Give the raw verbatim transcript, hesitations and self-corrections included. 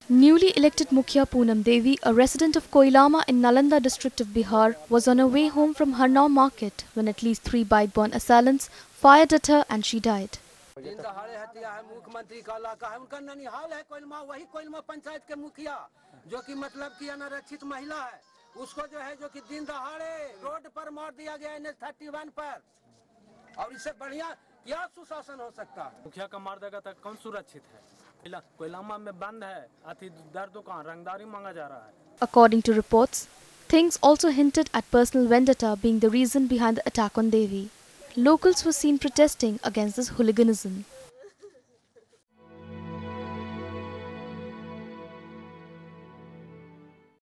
Newly elected Mukhiya Poonam Devi, a resident of Kolama in Nalanda district of Bihar, was on her way home from Harnaut market when at least three bike-borne assailants fired at her and she died. दिन दहाड़े हत्या है, मुख्यमंत्री का इलाका है, उनका ननिहाल है कोइलमा, वही कोइलमा पंचायत के मुखिया जो कि मतलब कि अनारक्षित महिला है, उसको जो है जो कि दिन दहाड़े रोड पर मार दिया गया एन एच थर्टी वन पर। और इससे बढ़िया क्या सुशासन हो सकता है? मुखिया का मार देगा तो कौन सुरक्षित है? कोइलामा में बंद है, अति दर दुकान रंगदारी मांगा जा रहा है। According to reports, things also hinted at personal vendetta being the reason behind the attack on Devi. Locals were seen protesting against this hooliganism.